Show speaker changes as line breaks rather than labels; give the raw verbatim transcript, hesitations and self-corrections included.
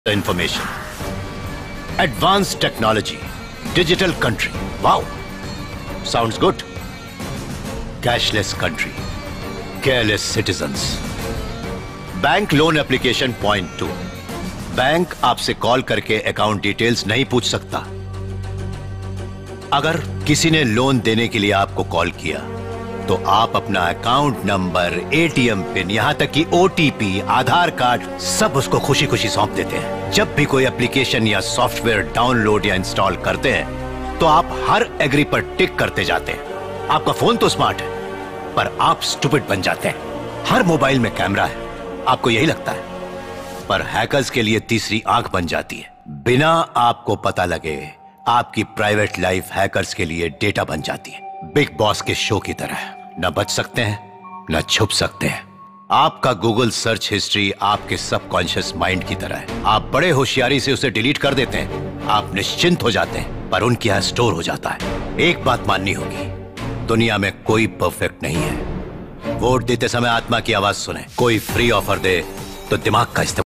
information. Advanced technology, digital country. Wow, sounds good. Cashless country, careless citizens. Bank loan application point two. Bank आपसे call करके account details नहीं पूछ सकता। अगर किसी ने लोन देने के लिए आपको कॉल किया तो आप अपना अकाउंट नंबर, एटीएम पिन, यहां तक कि ओटीपी, आधार कार्ड सब उसको खुशी खुशी सौंप देते हैं। जब भी कोई एप्लीकेशन या सॉफ्टवेयर डाउनलोड या इंस्टॉल करते हैं तो आप हर एग्री पर टिक करते जाते हैं। आपका फोन तो स्मार्ट है पर आप स्टूपिड बन जाते हैं। हर मोबाइल में कैमरा है, आपको यही लगता है, पर हैकर्स के लिए तीसरी आंख बन जाती है। बिना आपको पता लगे आपकी प्राइवेट लाइफ हैकर्स के लिए डेटा बन जाती है। बिग बॉस के शो की तरह न बच सकते हैं न छुप सकते हैं। आपका गूगल सर्च हिस्ट्री आपके सबकॉन्शियस माइंड की तरह है। आप बड़े होशियारी से उसे डिलीट कर देते हैं, आप निश्चिंत हो जाते हैं, पर उनके यहां स्टोर हो जाता है। एक बात माननी होगी, दुनिया में कोई परफेक्ट नहीं है। वोट देते समय आत्मा की आवाज सुने। कोई फ्री ऑफर दे तो दिमाग का इस्तेमाल